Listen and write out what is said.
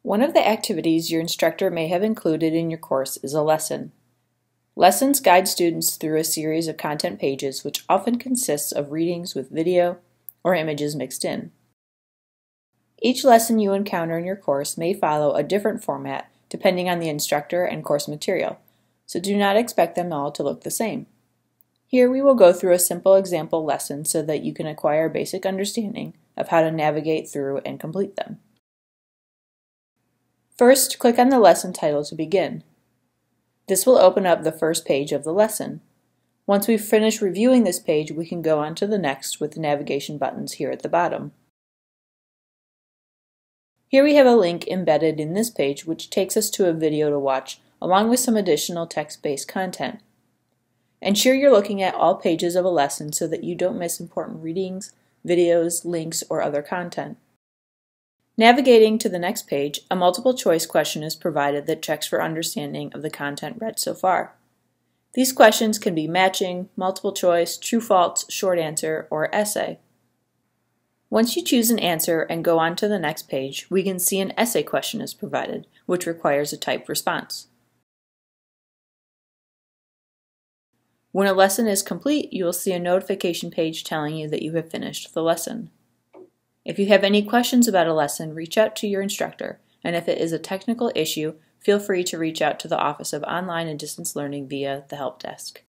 One of the activities your instructor may have included in your course is a lesson. Lessons guide students through a series of content pages which often consists of readings with video or images mixed in. Each lesson you encounter in your course may follow a different format depending on the instructor and course material, so do not expect them all to look the same. Here we will go through a simple example lesson so that you can acquire a basic understanding of how to navigate through and complete them. First, click on the lesson title to begin. This will open up the first page of the lesson. Once we've finished reviewing this page, we can go on to the next with the navigation buttons here at the bottom. Here we have a link embedded in this page which takes us to a video to watch along with some additional text-based content. Ensure you're looking at all pages of a lesson so that you don't miss important readings, videos, links, or other content. Navigating to the next page, a multiple choice question is provided that checks for understanding of the content read so far. These questions can be matching, multiple choice, true-false, short answer, or essay. Once you choose an answer and go on to the next page, we can see an essay question is provided, which requires a typed response. When a lesson is complete, you will see a notification page telling you that you have finished the lesson. If you have any questions about a lesson, reach out to your instructor, and if it is a technical issue, feel free to reach out to the Office of Online and Distance Learning via the Help Desk.